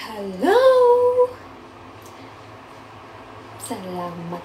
Halo, selamat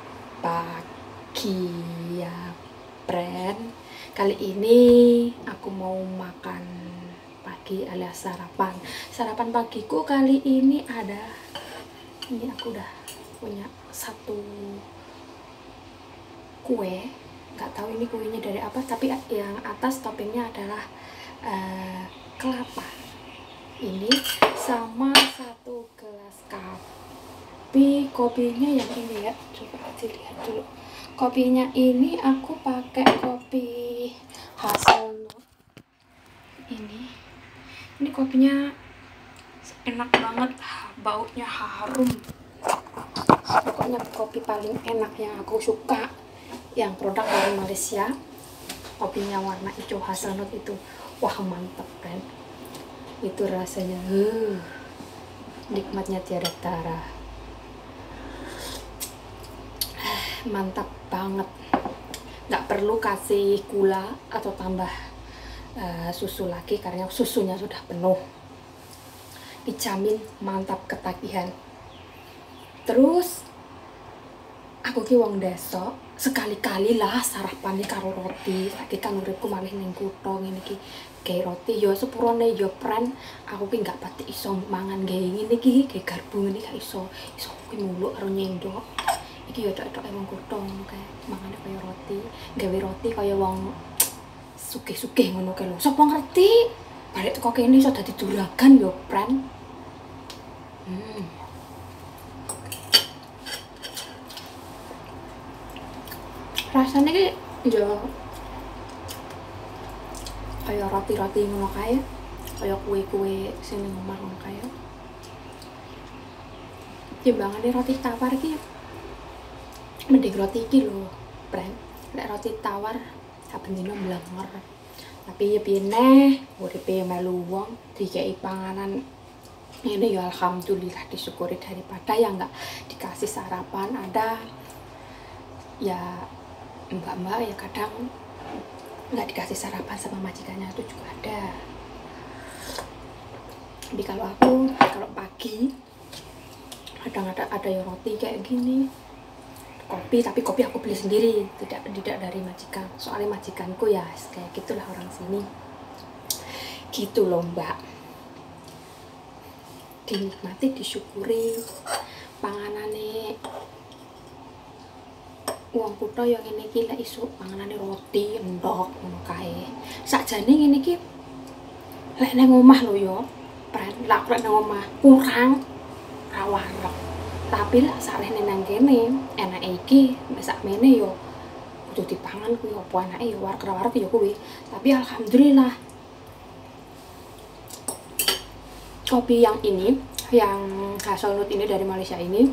pagi ya, friend. Kali ini aku mau makan pagi alias sarapan. Sarapan pagiku kali ini ada, ini aku udah punya satu kue. Nggak tahu ini kuenya dari apa, tapi yang atas toppingnya adalah kelapa. Ini sama satu gelas kopinya yang ini ya, coba dilihat dulu. Kopinya ini aku pakai kopi hazelnut. Ini kopinya enak banget, baunya harum. Pokoknya kopi paling enak yang aku suka, yang produk dari Malaysia. Kopinya warna hijau hazelnut itu, wah mantep kan. Itu rasanya nikmatnya tiada tara, mantap banget. Nggak perlu kasih gula atau tambah susu lagi karena susunya sudah penuh, dijamin mantap ketagihan. Terus aku ki wong desa, sekali-kali lah sarapan karo roti. Saiki kan uripku malih ning kutho ngene iki, gawe roti ya sepurone ya pren. Aku ki gak pati iso mangan gawe ngene iki, gawe garbu ngene gak iso kuwi muluk karo nyendok. Iki ya tok-tok wong kutho ngono kae, mangane kaya roti, gawe roti kaya wong sugih-sugih ngono kae lho. Sopo ngerti balik teko kene iso dadi juragan ya pren. Rasanya ki ya kayak roti-roti ngono kae, kayak kue-kue sing ning omah ngono kae. Timbangane roti tawar ki mending roti iki lho, Pren. Nek roti tawar saben dina mlenger. Tapi ya piye neh, uripe melu wong dikeki panganan ini ya alhamdulillah, disyukuri daripada yang enggak dikasih sarapan. Ada ya mbak-mbak ya kadang nggak dikasih sarapan sama majikannya, itu juga ada. Tapi kalau aku, kalau pagi kadang ada ya roti kayak gini, kopi, tapi kopi aku beli sendiri, tidak dari majikan. Soalnya majikanku ya kayak gitulah orang sini gitu loh mbak. Dinikmati, disyukuri panganane wong kutho yang ngene iki lek isuk panganane roti endhog ngono kae. Sakjane ngene iki lek nang omah lho ya, pren lek nang omah kurang rawarek. Tapi lek sarene nang kene enake iki mek sakmene ya kudu dipangan kuwi apa anake ya warek-warek ya kuwi. Tapi alhamdulillah kopi yang ini, yang hazelnut ini dari Malaysia ini,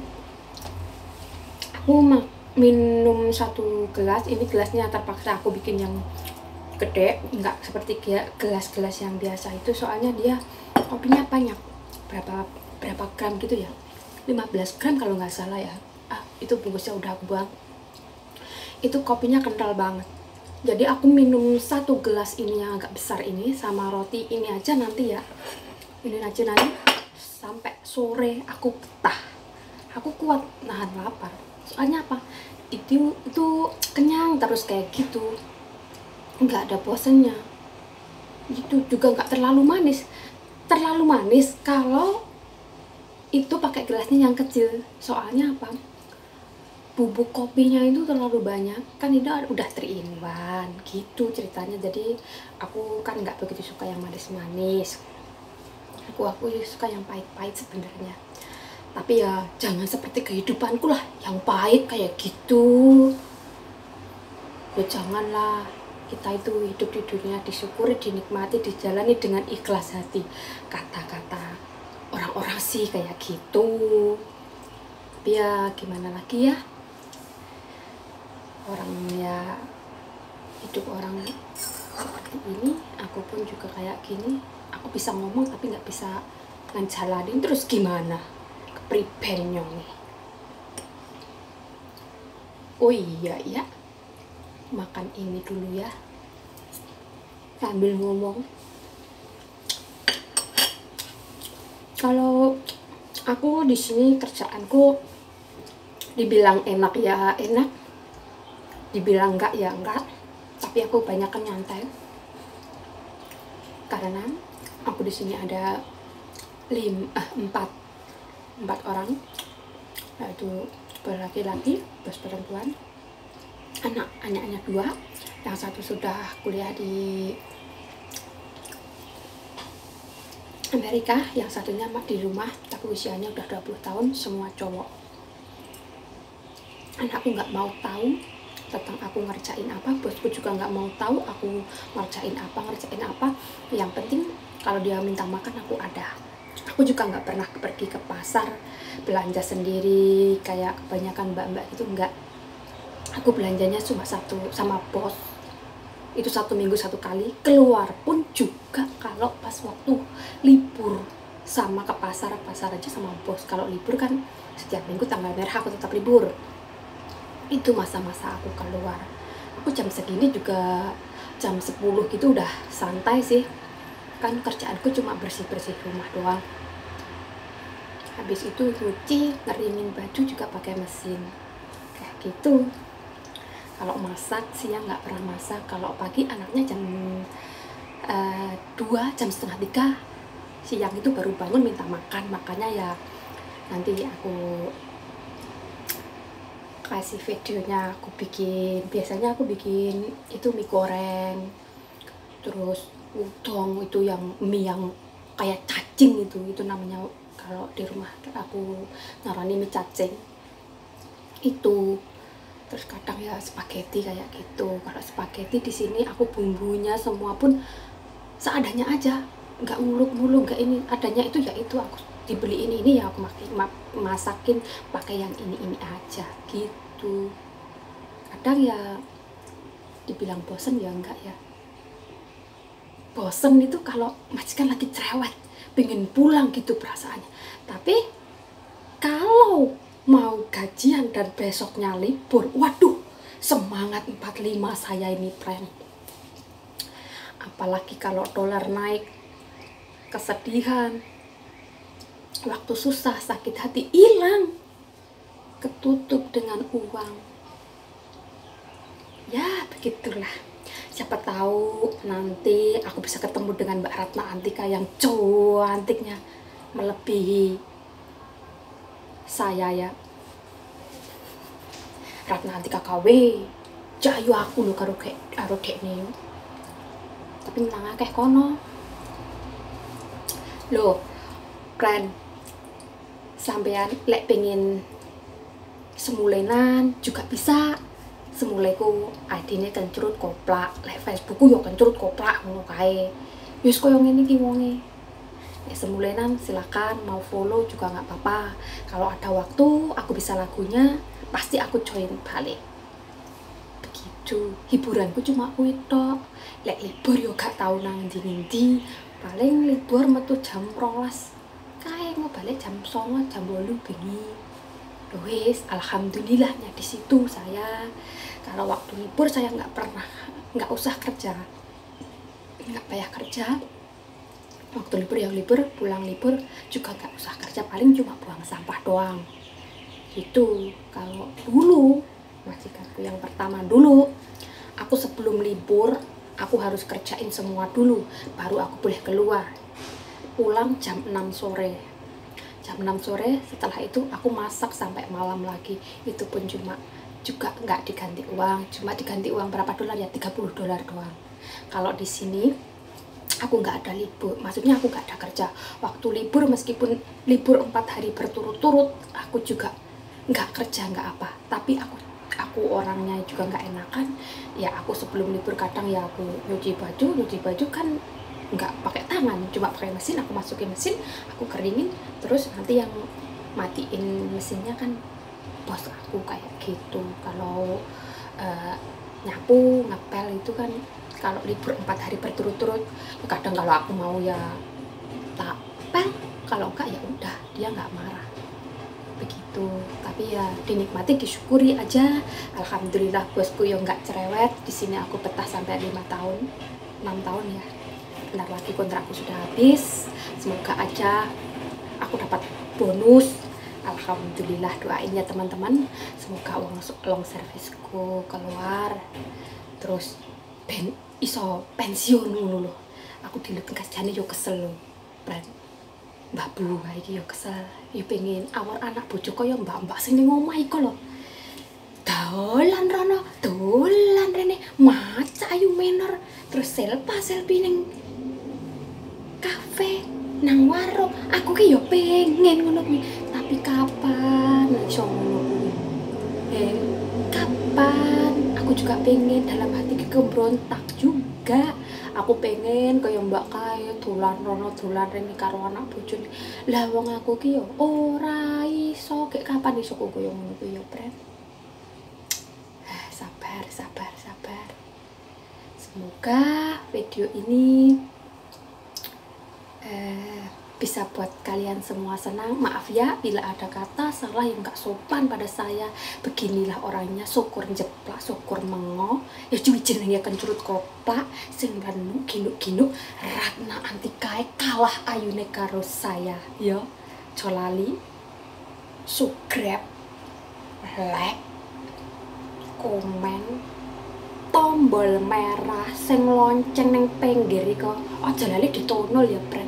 aku minum satu gelas. Ini gelasnya terpaksa aku bikin yang gede, nggak seperti gelas-gelas yang biasa itu, soalnya dia kopinya banyak, berapa gram gitu ya, 15 gram kalau nggak salah ya. Itu bungkusnya udah aku buang. Itu kopinya kental banget, jadi aku minum satu gelas ini yang agak besar ini sama roti ini aja nanti ya, ini aja nanti sampai sore aku betah. Aku kuat nahan lapar. Soalnya apa? Itu kenyang terus kayak gitu, nggak ada bosannya. Itu juga nggak terlalu manis. Terlalu manis kalau itu pakai gelasnya yang kecil. Soalnya apa? Bubuk kopinya itu terlalu banyak. Kan itu udah 3 in 1 gitu ceritanya. Jadi aku kan nggak begitu suka yang manis-manis. Aku suka yang pahit-pahit sebenarnya. Tapi ya jangan seperti kehidupanku lah yang pahit kayak gitu. Ya janganlah. Kita itu hidup di dunia disyukuri, dinikmati, dijalani dengan ikhlas hati. Kata-kata orang-orang sih kayak gitu. Tapi ya gimana lagi ya, orangnya hidup orang seperti ini. Aku pun juga kayak gini. Aku bisa ngomong tapi nggak bisa ngejalanin, terus gimana? Prepare-nya nih. Oh iya ya, makan ini dulu ya sambil ngomong. Kalau aku di sini kerjaanku dibilang enak ya enak, dibilang enggak ya enggak, tapi aku banyakkan nyantai karena aku di sini ada empat orang, yaitu berlaki-laki, plus perempuan. Anaknya dua, yang satu sudah kuliah di Amerika, yang satunya di rumah tapi usianya udah 20 tahun, semua cowok. Anakku nggak mau tahu tentang aku ngerjain apa, bosku juga nggak mau tahu aku ngerjain apa. Yang penting kalau dia minta makan aku ada. Aku juga nggak pernah pergi ke pasar belanja sendiri kayak kebanyakan mbak-mbak gitu, enggak. Aku belanjanya cuma satu sama bos, itu 1 minggu 1 kali. Keluar pun juga kalau pas waktu libur, sama ke pasar aja sama bos. Kalau libur kan setiap minggu tanggal merah aku tetap libur. Itu masa-masa aku keluar. Aku jam segini juga jam 10 gitu udah santai sih, kan kerjaanku cuma bersih-bersih rumah doang. Habis itu nyuci, ngeringin baju juga pakai mesin kayak gitu. Kalau masak siang nggak pernah masak. Kalau pagi anaknya jam 2, jam setengah 3 siang itu baru bangun minta makan. Makanya ya nanti aku kasih videonya. Aku bikin, biasanya aku bikin itu mie goreng, terus udang, itu yang mie yang kayak cacing, itu namanya kalau di rumah aku narani mie cacing itu. Terus kadang ya spaghetti kayak gitu. Kalau spaghetti di sini aku bumbunya semua pun seadanya aja, nggak muluk-muluk, nggak ini adanya itu ya itu, aku dibeli ini ya aku masakin pakai yang ini aja gitu. Kadang ya dibilang bosen ya enggak ya. Bosen itu kalau majikan lagi cerewet, pengen pulang gitu perasaannya. Tapi kalau mau gajian dan besoknya libur, waduh, semangat 45 saya ini, friend. Apalagi kalau dolar naik, kesedihan, waktu susah, sakit hati hilang, ketutup dengan uang. Ya begitulah. Siapa tahu nanti aku bisa ketemu dengan Mbak Ratna Antika yang cantiknya melebihi saya ya. Ratna Antika KW jayu aku lho karo dekne. Tapi nang akeh kono. Loh, keren. Sampean lek pengen semulenan juga bisa. Semuleku ID-ne Kencrut Koplak, lek Facebookku yo Kencrut Koplak ngono kae. Wis koyo ngene iki wonge. Ya semulenan silakan, mau follow juga nggak apa-apa. Kalau ada waktu aku bisa lagunya pasti aku join balik begitu. Hiburanku cuma kuwi tok. Lek libur yo gak tau nang ndi-ndi, paling libur metu jam 12 kae, mau balik jam 09, jam 8 bengi. Wis alhamdulillahnya di situ saya. Kalau waktu libur saya nggak usah kerja, nggak payah kerja. Waktu libur ya libur, pulang libur juga nggak usah kerja, paling cuma buang sampah doang gitu. Kalau dulu majikanku yang pertama dulu, aku sebelum libur aku harus kerjain semua dulu baru aku boleh keluar. Pulang jam 6 sore, setelah itu aku masak sampai malam lagi. Itu pun juga nggak diganti uang, cuma diganti uang berapa dolar ya, $30 doang. Kalau di sini aku nggak ada libur, maksudnya aku nggak ada kerja. Waktu libur, meskipun libur 4 hari berturut-turut, aku juga nggak kerja, nggak apa. Tapi aku orangnya juga nggak enakan. Ya aku sebelum libur kadang ya aku nyuci baju kan nggak pakai tangan, cuma pakai mesin. Aku masukin mesin, aku keringin, terus nanti yang matiin mesinnya kan bos aku kayak gitu. Kalau nyapu, ngepel itu kan kalau libur 4 hari berturut-turut, kadang kalau aku mau ya tak pel, kalau enggak ya udah, dia nggak marah begitu. Tapi ya dinikmati, disyukuri aja. Alhamdulillah bosku yang nggak cerewet. Di sini aku betah sampai 5 tahun, 6 tahun ya. Bentar lagi kontrakku sudah habis. Semoga aja aku dapat bonus. Alhamdulillah, doain ya teman-teman, semoga uang long servisku keluar terus ben iso pensiun ngono lho. Aku dilek kasjane yo kesel lho. Mbak Bu iki yo kesel, yo pengen awor anak bojo kaya mbak-mbak sing ning omah iku lho. Dolan rono, dolan rene, maca ayu menor, terus selfie ning kafe, nang warung. Aku ki yo pengen ngono kuwi, tapi kapan iso ngono kuwi? Kapan? Aku juga pengen, dalam hati ki berontak juga. Aku pengen kaya mbak kae dolan rono dolan rene karo anak bojone. Lah wong aku ki yo ora iso, kek kapan iso kaya ngono kuwi yo, Pren. Sabar. Semoga video ini bisa buat kalian semua senang. Maaf ya bila ada kata salah yang gak sopan pada saya. Beginilah orangnya, syukur jeplak, syukur mengo. Ya cuy jenenge kencurut koplak, sing ranu ginuk-ginuk, Ratna Antikae kalah ayune karo saya. Ya, colali, subscribe, like, komen, tombol merah sing lonceng neng pinggir iku aja lali ditonol ya, Pren.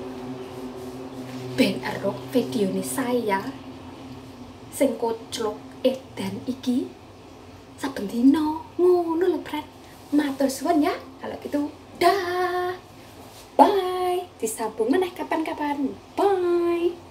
Ben ero video ini saya sing koclok edan iki saben dina ngono lho, Pren. Matur suwun ya. Kalau gitu dah. Bye. Disambung meneh kapan-kapan. Bye.